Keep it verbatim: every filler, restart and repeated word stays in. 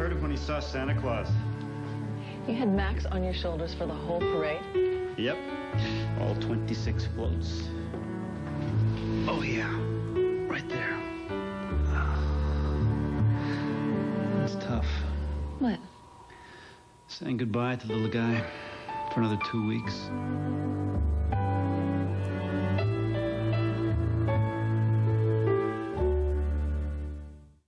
heard of when he saw Santa Claus. You had Max on your shoulders for the whole parade? Yep. All twenty-six floats. Oh, yeah. Right there. It's tough. What? Saying goodbye to the little guy for another two weeks.